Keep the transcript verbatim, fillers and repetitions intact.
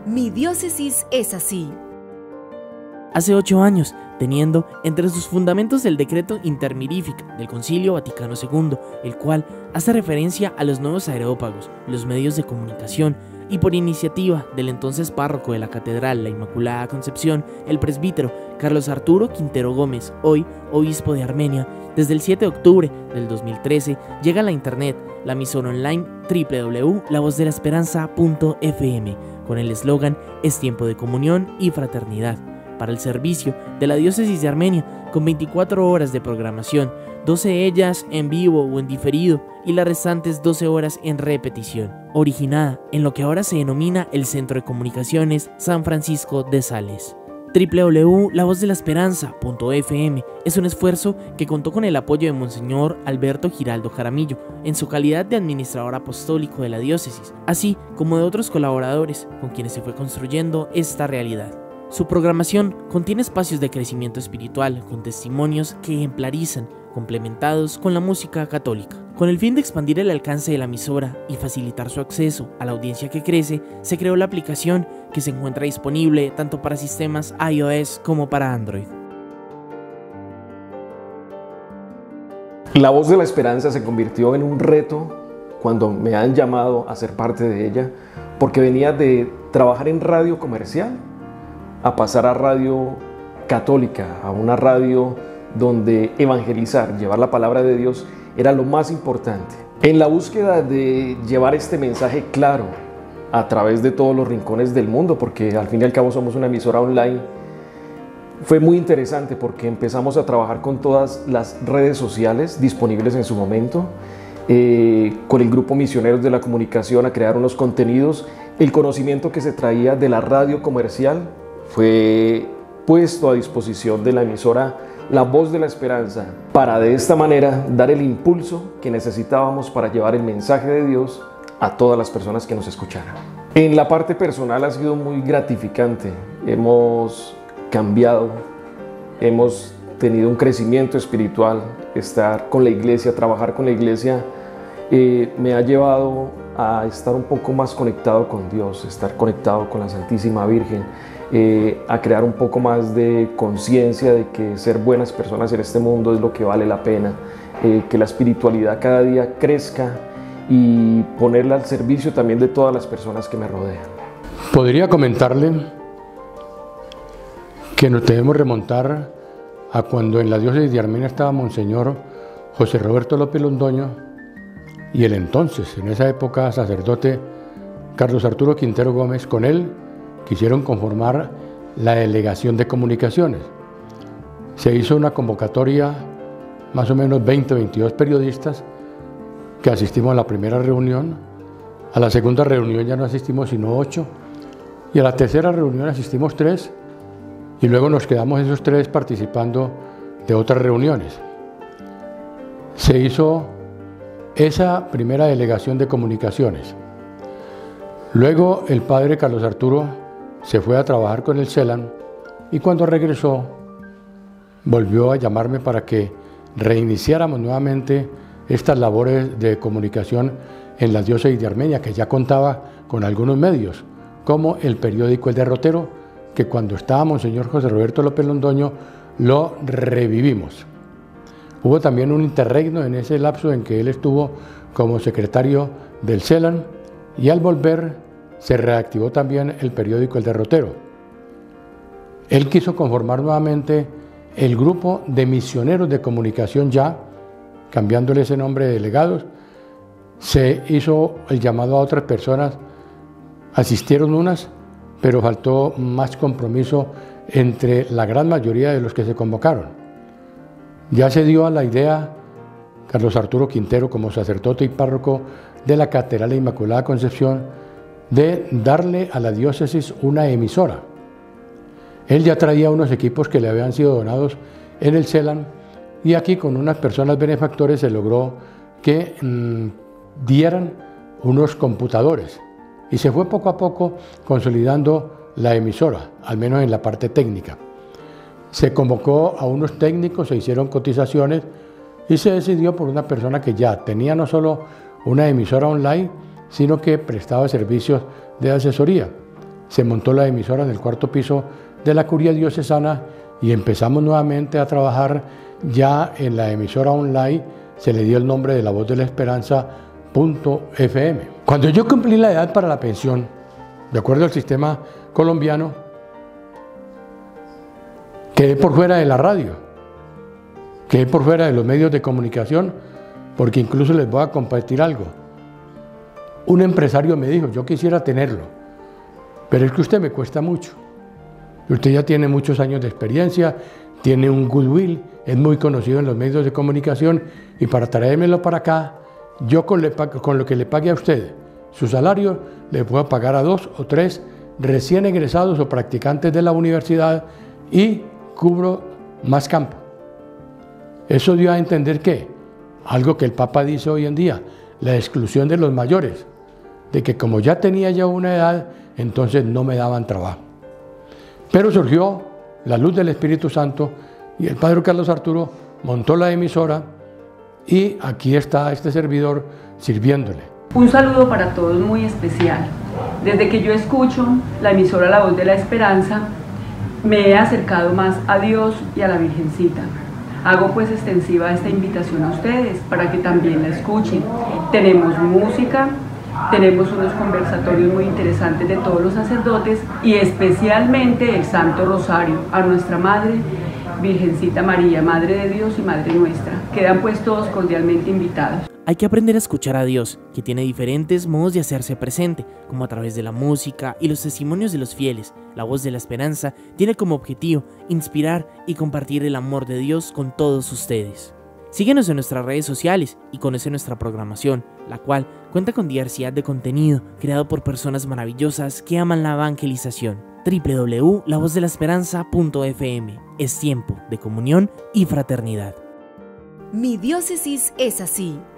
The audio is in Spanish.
Mi diócesis es así. Hace ocho años, teniendo entre sus fundamentos el decreto Intermirifica del Concilio Vaticano segundo, el cual hace referencia a los nuevos areópagos, los medios de comunicación, y por iniciativa del entonces párroco de la Catedral La Inmaculada Concepción, el presbítero Carlos Arturo Quintero Gómez, hoy obispo de Armenia, desde el siete de octubre del dos mil trece llega a la internet la emisora online doble u doble u doble u punto la voz de la esperanza punto efe eme con el eslogan "Es tiempo de comunión y fraternidad", para el servicio de la diócesis de Armenia, con veinticuatro horas de programación, doce de ellas en vivo o en diferido y las restantes doce horas en repetición, originada en lo que ahora se denomina el Centro de Comunicaciones San Francisco de Sales. doble u doble u doble u punto la voz de la esperanza punto efe eme es un esfuerzo que contó con el apoyo de Monseñor Alberto Giraldo Jaramillo en su calidad de administrador apostólico de la diócesis, así como de otros colaboradores con quienes se fue construyendo esta realidad. Su programación contiene espacios de crecimiento espiritual con testimonios que ejemplarizan, complementados con la música católica. Con el fin de expandir el alcance de la emisora y facilitar su acceso a la audiencia que crece, se creó la aplicación que se encuentra disponible tanto para sistemas iOS como para Android. La Voz de la Esperanza se convirtió en un reto cuando me han llamado a ser parte de ella, porque venía de trabajar en radio comercial a pasar a radio católica, a una radio donde evangelizar, llevar la palabra de Dios era lo más importante. En la búsqueda de llevar este mensaje claro a través de todos los rincones del mundo, porque al fin y al cabo somos una emisora online, fue muy interesante porque empezamos a trabajar con todas las redes sociales disponibles en su momento, eh, con el grupo Misioneros de la Comunicación, a crear unos contenidos. El conocimiento que se traía de la radio comercial fue puesto a disposición de la emisora La Voz de la Esperanza, para de esta manera dar el impulso que necesitábamos para llevar el mensaje de Dios a todas las personas que nos escucharan. En la parte personal ha sido muy gratificante. Hemos cambiado, hemos tenido un crecimiento espiritual. Estar con la iglesia, trabajar con la iglesia, eh, me ha llevado a estar un poco más conectado con Dios, estar conectado con la Santísima Virgen, eh, a crear un poco más de conciencia de que ser buenas personas en este mundo es lo que vale la pena, eh, que la espiritualidad cada día crezca y ponerla al servicio también de todas las personas que me rodean. Podría comentarle que nos debemos remontar a cuando en la diócesis de Armenia estaba Monseñor José Roberto López Londoño y el entonces, en esa época, sacerdote Carlos Arturo Quintero Gómez. Con él quisieron conformar la Delegación de Comunicaciones. Se hizo una convocatoria, más o menos veinte, veintidós periodistas que asistimos a la primera reunión. A la segunda reunión ya no asistimos sino ocho, y a la tercera reunión asistimos tres, y luego nos quedamos esos tres participando de otras reuniones. Se hizo esa primera delegación de comunicaciones. Luego el padre Carlos Arturo se fue a trabajar con el CELAN, y cuando regresó volvió a llamarme para que reiniciáramos nuevamente estas labores de comunicación en la diócesis de Armenia, que ya contaba con algunos medios, como el periódico El Derrotero, que cuando estaba Monseñor José Roberto López Londoño lo revivimos. Hubo también un interregno en ese lapso en que él estuvo como secretario del CELAN, y al volver se reactivó también el periódico El Derrotero. Él quiso conformar nuevamente el grupo de misioneros de comunicación, ya cambiándole ese nombre de delegados. Se hizo el llamado a otras personas, asistieron unas, pero faltó más compromiso entre la gran mayoría de los que se convocaron. Ya se dio a la idea Carlos Arturo Quintero, como sacerdote y párroco de la Catedral de Inmaculada Concepción, de darle a la diócesis una emisora. Él ya traía unos equipos que le habían sido donados en el CELAN, y aquí con unas personas benefactores se logró que mmm, dieran unos computadores, y se fue poco a poco consolidando la emisora, al menos en la parte técnica. Se convocó a unos técnicos, se hicieron cotizaciones y se decidió por una persona que ya tenía no solo una emisora online, sino que prestaba servicios de asesoría. se montó la emisora en el cuarto piso de la Curia Diocesana y empezamos nuevamente a trabajar ya en la emisora online. Se le dio el nombre de La Voz de la Esperanza punto F M. Cuando yo cumplí la edad para la pensión, de acuerdo al sistema colombiano, quedé por fuera de la radio, quedé por fuera de los medios de comunicación, porque incluso les voy a compartir algo. Un empresario me dijo, yo quisiera tenerlo, pero es que usted me cuesta mucho. Usted ya tiene muchos años de experiencia, tiene un goodwill, es muy conocido en los medios de comunicación, y para traérmelo para acá, yo con, le, con lo que le pague a usted su salario, le puedo pagar a dos o tres recién egresados o practicantes de la universidad y cubro más campo. Eso dio a entender que, algo que el Papa dice hoy en día, la exclusión de los mayores, de que como ya tenía ya una edad, entonces no me daban trabajo. Pero surgió la luz del Espíritu Santo y el Padre Carlos Arturo montó la emisora y aquí está este servidor sirviéndole. Un saludo para todos muy especial. Desde que yo escucho la emisora La Voz de la Esperanza, me he acercado más a Dios y a la Virgencita. Hago pues extensiva esta invitación a ustedes para que también la escuchen. Tenemos música, tenemos unos conversatorios muy interesantes de todos los sacerdotes y especialmente el Santo Rosario a nuestra Madre, Virgencita María, Madre de Dios y Madre nuestra. Quedan pues todos cordialmente invitados. Hay que aprender a escuchar a Dios, que tiene diferentes modos de hacerse presente, como a través de la música y los testimonios de los fieles. La Voz de la Esperanza tiene como objetivo inspirar y compartir el amor de Dios con todos ustedes. Síguenos en nuestras redes sociales y conoce nuestra programación, la cual cuenta con diversidad de contenido creado por personas maravillosas que aman la evangelización. doble u doble u doble u punto la voz de la esperanza punto F M. Es tiempo de comunión y fraternidad. Mi diócesis es así.